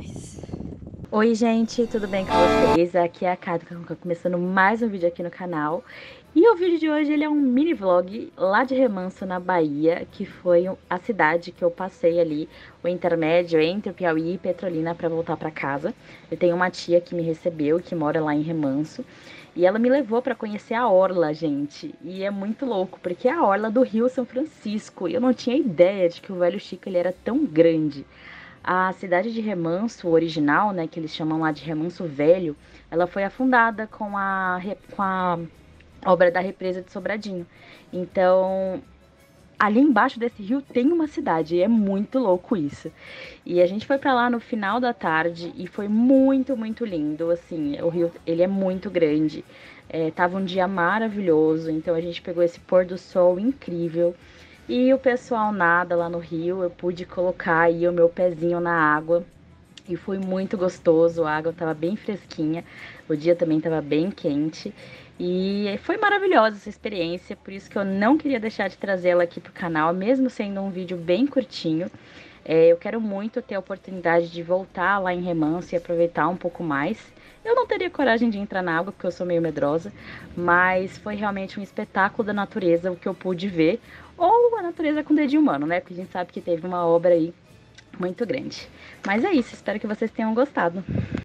nós. Oi gente, tudo bem com vocês? Aqui é a Kado, começando mais um vídeo aqui no canal. E o vídeo de hoje ele é um mini vlog lá de Remanso, na Bahia, que foi a cidade que eu passei ali, o intermédio entre o Piauí e Petrolina para voltar para casa. Eu tenho uma tia que me recebeu, que mora lá em Remanso, e ela me levou para conhecer a orla, gente. E é muito louco, porque é a orla do Rio São Francisco. E eu não tinha ideia de que o Velho Chico ele era tão grande. A cidade de Remanso, original, né, que eles chamam lá de Remanso Velho, ela foi afundada com a obra da represa de Sobradinho. Então, ali embaixo desse rio tem uma cidade, e é muito louco isso. E a gente foi pra lá no final da tarde e foi muito, muito lindo, assim, o rio, ele é muito grande. Tava um dia maravilhoso, então a gente pegou esse pôr do sol incrível. E o pessoal nada lá no rio, eu pude colocar aí o meu pezinho na água. E foi muito gostoso, a água estava bem fresquinha, o dia também estava bem quente. E foi maravilhosa essa experiência, por isso que eu não queria deixar de trazê-la aqui pro canal, mesmo sendo um vídeo bem curtinho. Eu quero muito ter a oportunidade de voltar lá em Remanso e aproveitar um pouco mais. Eu não teria coragem de entrar na água, porque eu sou meio medrosa, mas foi realmente um espetáculo da natureza o que eu pude ver, ou a natureza com dedinho humano, né? Porque a gente sabe que teve uma obra aí muito grande. Mas é isso, espero que vocês tenham gostado.